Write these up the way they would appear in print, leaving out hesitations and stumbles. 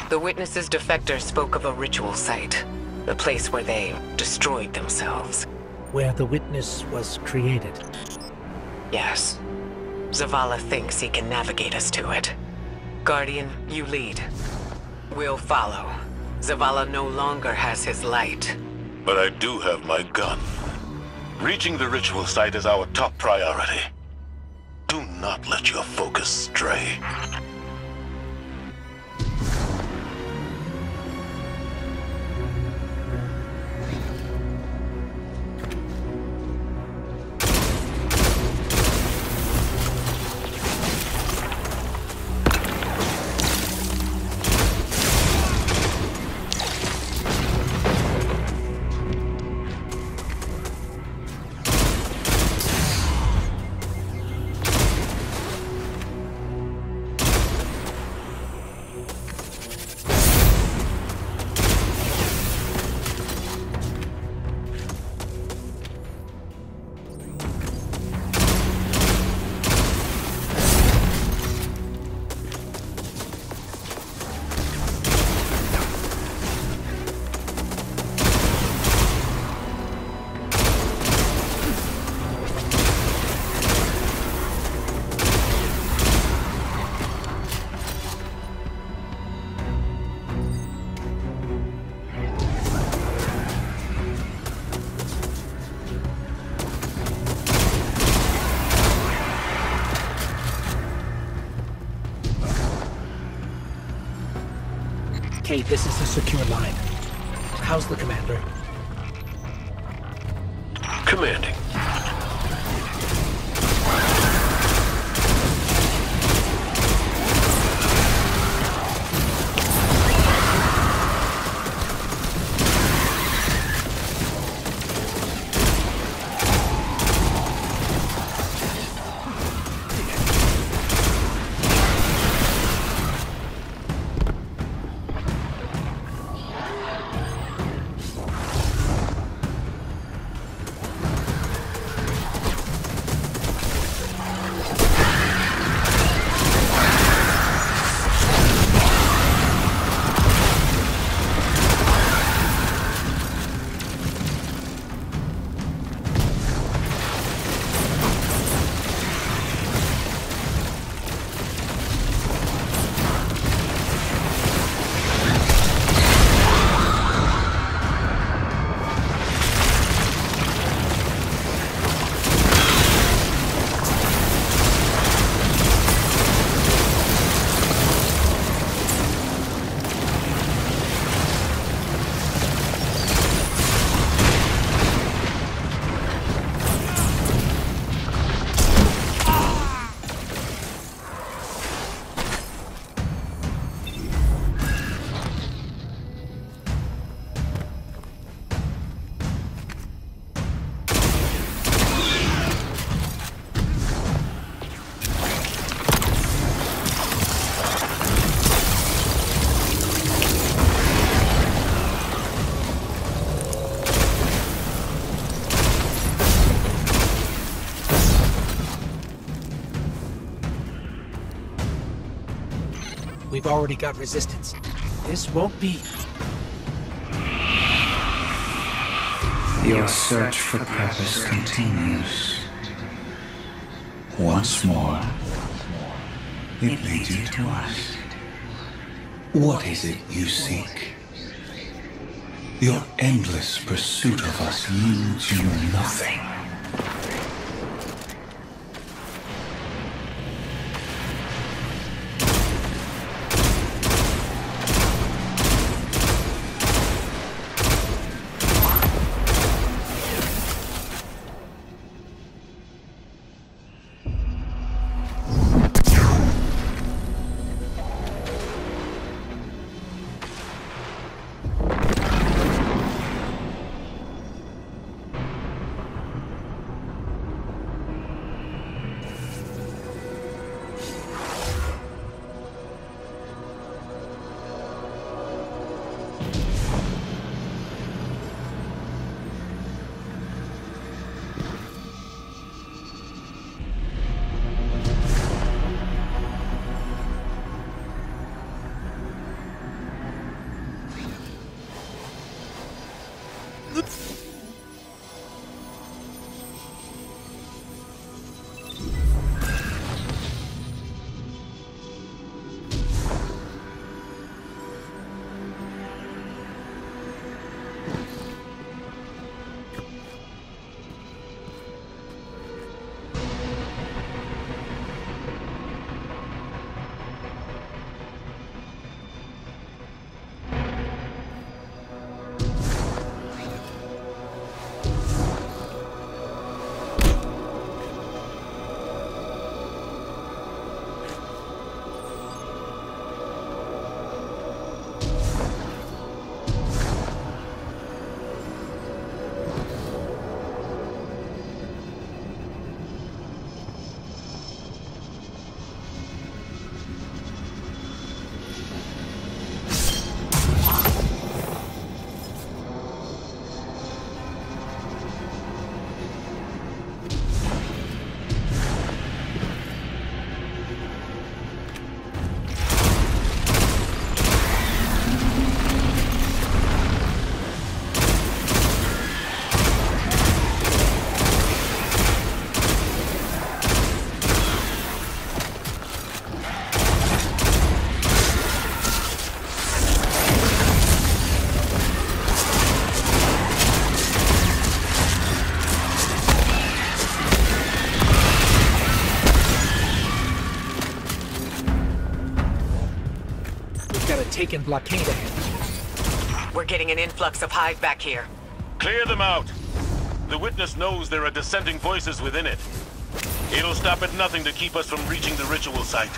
The witness's defector spoke of a ritual site. The place where they destroyed themselves. Where the witness was created. Yes. Zavala thinks he can navigate us to it. Guardian, you lead. We'll follow. Zavala no longer has his light. But I do have my gun. Reaching the ritual site is our top priority. Do not let your focus stray. Kate, this is a secure line. How's the commander? Commanding. We've already got resistance. This won't be... Your search for purpose continues. Once more, it leads you to us. What is it you seek? Your endless pursuit of us yields you nothing. taken blockade ahead. We're getting an influx of Hive back here. Clear them out. The Witness knows there are dissenting voices within it. It'll stop at nothing to keep us from reaching the ritual site.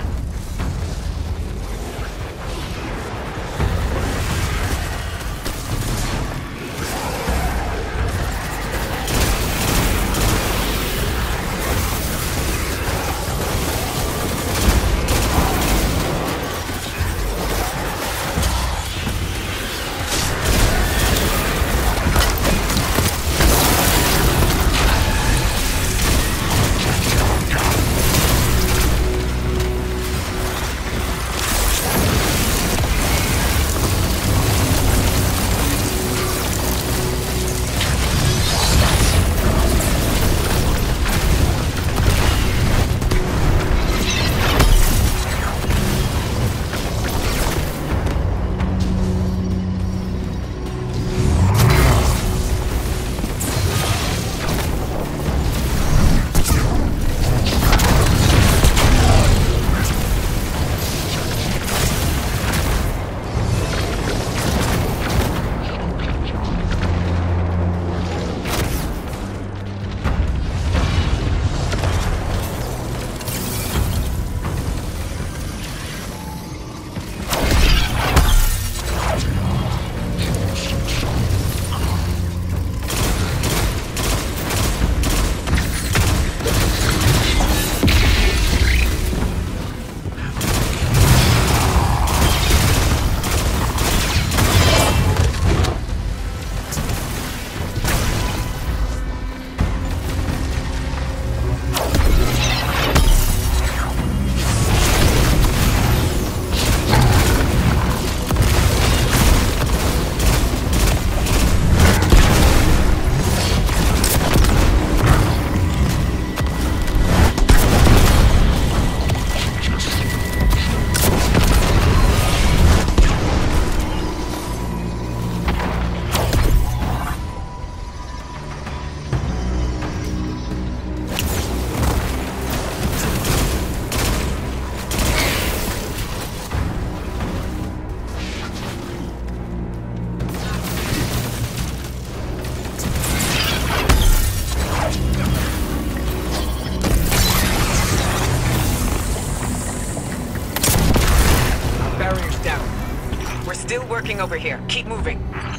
Still working over here. Keep moving.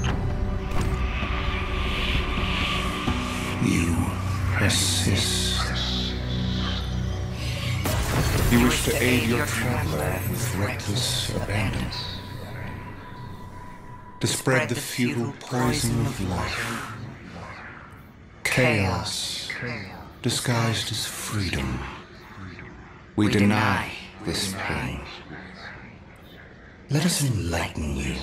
You persist. You wish to aid your traveler with reckless abandon. To spread the futile poison of life. Chaos disguised as freedom. We deny this pain. Let us enlighten you.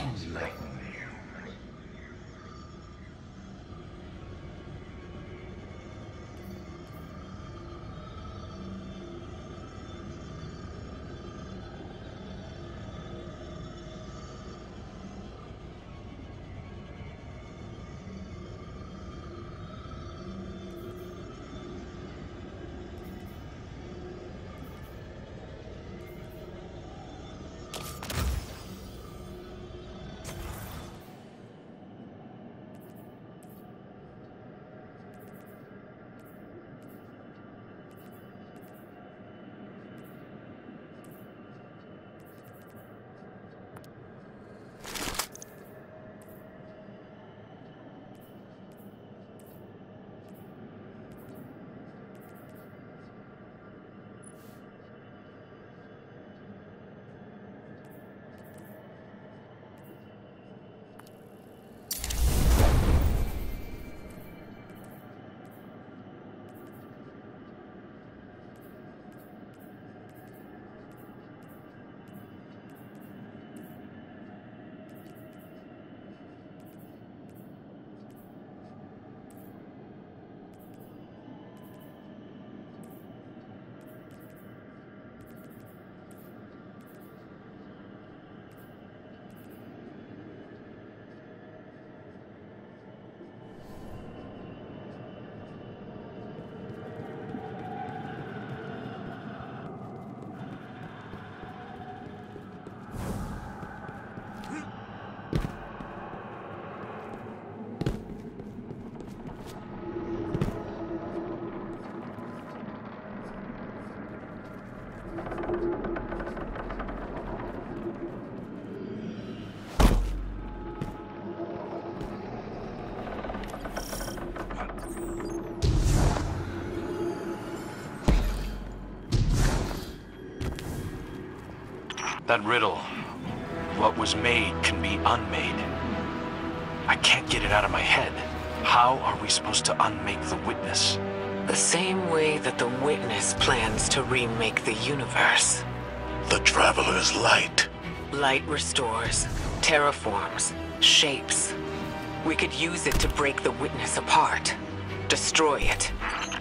That riddle, what was made can be unmade. I can't get it out of my head. How are we supposed to unmake the Witness? The same way that the Witness plans to remake the universe. The Traveler's Light. Light restores, terraforms, shapes. We could use it to break the Witness apart. Destroy it.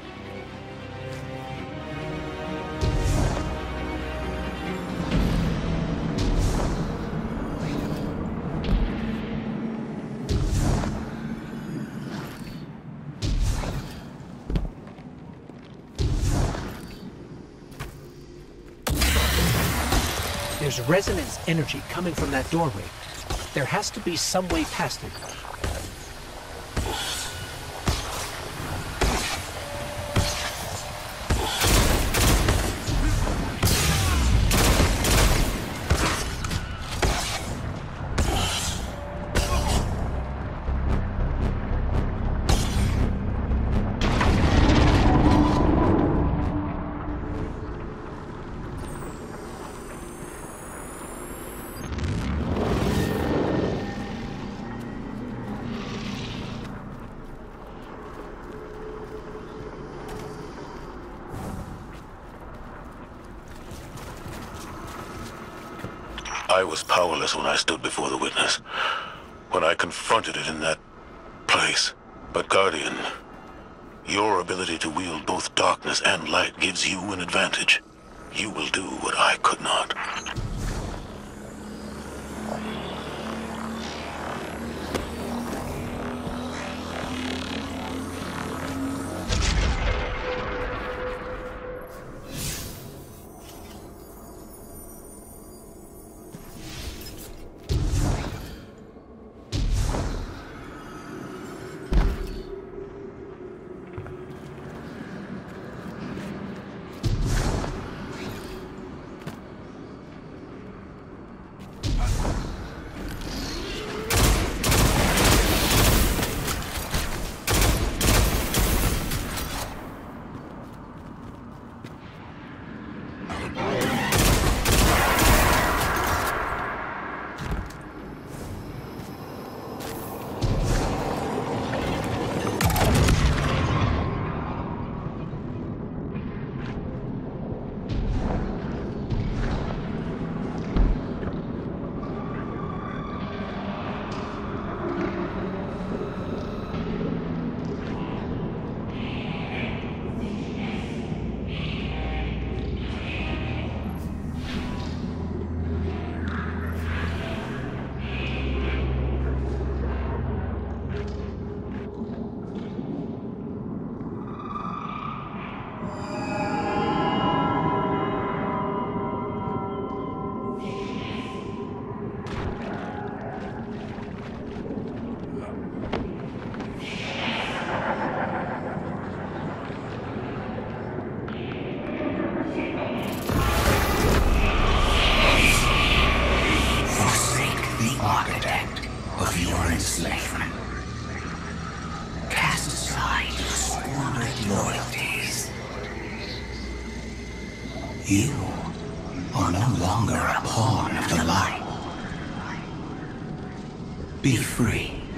There's resonance energy coming from that doorway. There has to be some way past it. I was powerless when I stood before the Witness, when I confronted it in that place. But Guardian, your ability to wield both darkness and light gives you an advantage. You will do what I could not. enslavement. Cast aside your squandered loyalties. You are no longer a pawn of the light. Be free.